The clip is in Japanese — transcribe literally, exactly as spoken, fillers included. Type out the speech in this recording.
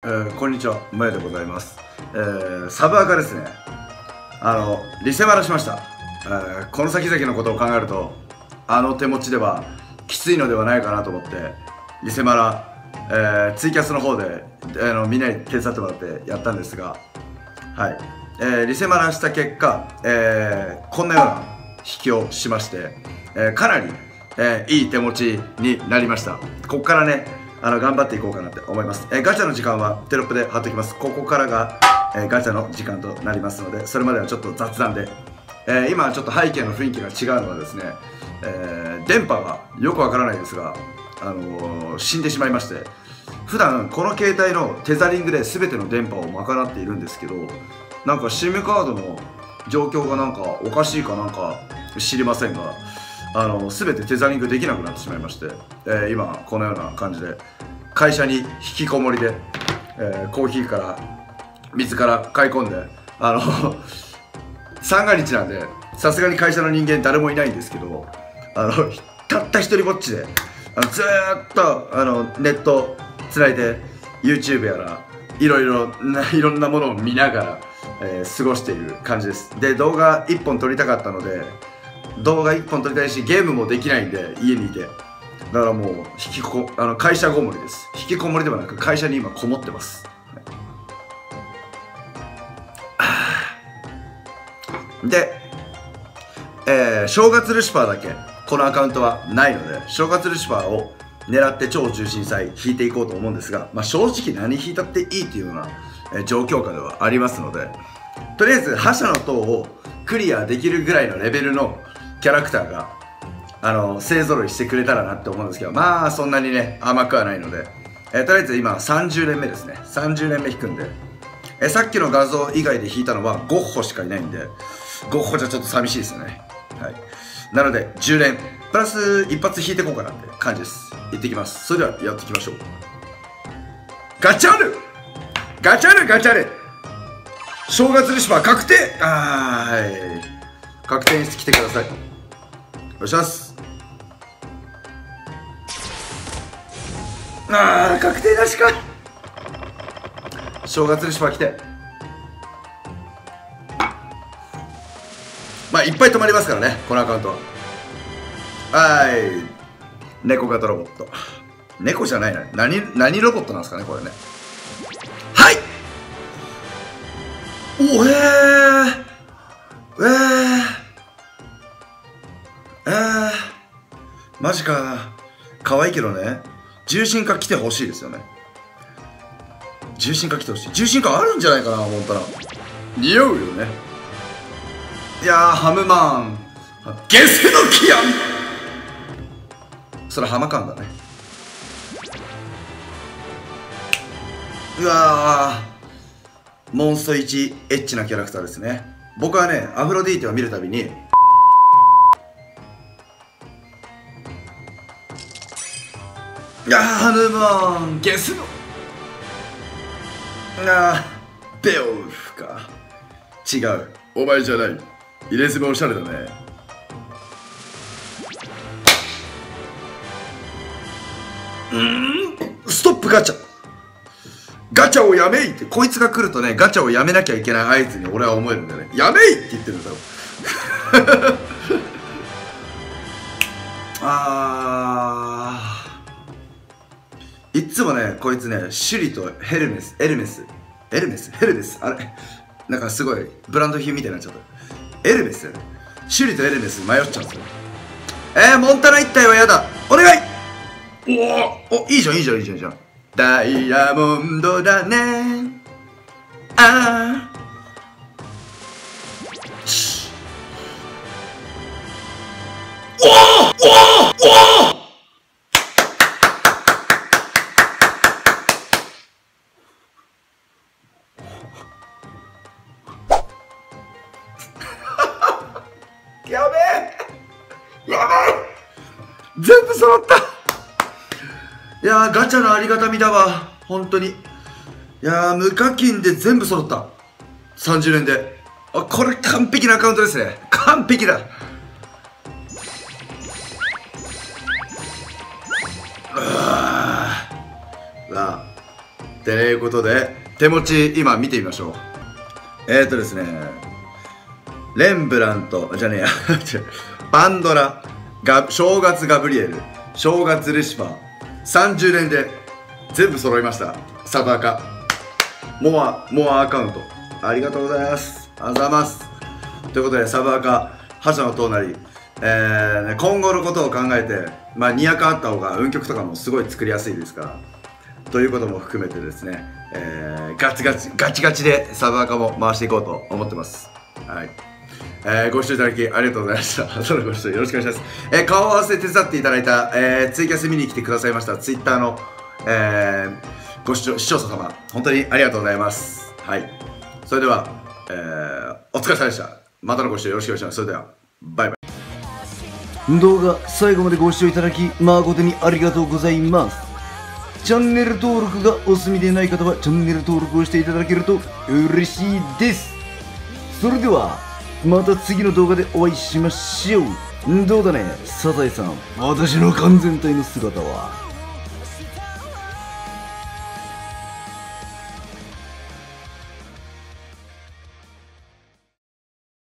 えー、こんにちは、まやでございます。えー、サブアカですね。あの、リセマラしました。えー、この先々のことを考えると、あの手持ちではきついのではないかなと思って、リセマラ、えー、ツイキャスの方で、あのみんなに手伝ってもらってやったんですが、はい。えー、リセマラした結果、えー、こんなような引きをしまして、えー、かなり、えー、いい手持ちになりました。ここからね、あの頑張っていこうかなって思います。えー、ガチャの時間はテロップで貼っておきます。ここからが、えー、ガチャの時間となりますので、それまではちょっと雑談で、えー、今ちょっと背景の雰囲気が違うのはですね、えー、電波がよくわからないですが、あのー、死んでしまいまして、普段この携帯のテザリングで全ての電波を賄っているんですけど、なんか SIM カードの状況がなんかおかしいかなんか知りませんが、あの全てテザリングできなくなってしまいまして、えー、今このような感じで会社に引きこもりで、えー、コーヒーから水から買い込んで、あの三が日なんでさすがに会社の人間誰もいないんですけど、あのたった一人ぼっちであのずーっとあのネットつないで YouTube やらいろいろないろんなものを見ながら、えー、過ごしている感じです。で、動画いっぽん撮りたかったので、動画いっぽん撮りたいしゲームもできないんで家にいて、だからもう引きこあの会社ごもりです。引きこもりではなく会社に今こもってます。で、えー、正月ルシファーだけこのアカウントはないので、正月ルシファーを狙って超重心祭引いていこうと思うんですが、まあ、正直何引いたっていいっていうような、えー、状況下ではありますので、とりあえず覇者の塔をクリアできるぐらいのレベルのキャラクターがあの勢ぞろいしてくれたらなって思うんですけど、まあそんなにね甘くはないので、えー、とりあえず今さんじゅう連目ですね。さんじゅう連目引くんで、えー、さっきの画像以外で引いたのはゴッホしかいないんで、ゴッホじゃちょっと寂しいですよね。はい、なのでじゅう連プラス一発引いていこうかなって感じです。いってきます。それではやっていきましょう。ガチャルガチャルガチャル正月ルシファー確定。あー、はい、確定にしてきてください。お願いします。あー、確定なしか。正月ルシファー来て、まあいっぱい止まりますからねこのアカウントは。はい、猫型ロボット。猫じゃないな、何何ロボットなんですかねこれね。はい、おえーえーえーマジか。可愛いけどね、重心化来てほしいですよね。重心化来てほしい。重心化あるんじゃないかな、思ったら似合うよね。いやー、ハムマンゲスのキアン、それハマカンだね。うわー、モンストいちエッチなキャラクターですね。僕はねアフロディーテを見るたびに、いやー、ハヌマンゲスのあーベオフか。違う、お前じゃない。入れ墨おしゃれだね。うーん、ストップガチャガチャをやめいって、こいつが来るとねガチャをやめなきゃいけない合図に俺は思えるんだよね。やめいって言ってるんだろあー、いっつもねこいつねシュリとヘルメスエルメスエルメスヘルメスあれなんかすごいブランド品みたいになっちゃった。エルメスだよね。シュリとエルメス迷っちゃうんですよ。えー、モンタナ一体はやだ、お願い。おお、いいじゃんいいじゃんいいじゃんいいじゃん。ダイヤモンドだねあー、おおおおやべえやべえ、全部揃った。いやー、ガチャのありがたみだわ本当に。いやー、無課金で全部揃った。さんじゅう連で、あ、これ完璧なアカウントですね。完璧だ。うわー、うわていうことで、手持ち今見てみましょう。えーとですね、レンブラント、じゃねえや、パンドラ、が正月ガブリエル、正月ルシファー、さんじゅう連で全部揃いました。サブアカ。モア、モアアカウント。ありがとうございます。ありがとうございます。ということで、サブアカ、覇者の塔なり、えーね、今後のことを考えて、まあ、にアカあった方が運曲とかもすごい作りやすいですから、ということも含めてですね、えー、ガチガチ、ガチガチでサブアカも回していこうと思ってます。はい。えー、ご視聴いただきありがとうございました。そのご視聴よろしくお願いします。えー、顔合わせ手伝っていただいた、えー、ツイキャス見に来てくださいましたツイッターの、えー、ご視聴、視聴者様、本当にありがとうございます。はい。それでは、えー、お疲れ様でした。またのご視聴よろしくお願いします。それでは、バイバイ。 動画最後までご視聴いただき誠にありがとうございます。チャンネル登録がお済みでない方はチャンネル登録をしていただけると嬉しいです。それではまた次の動画でお会いしましょう。どうだね、サザエさん。私の完全体の姿は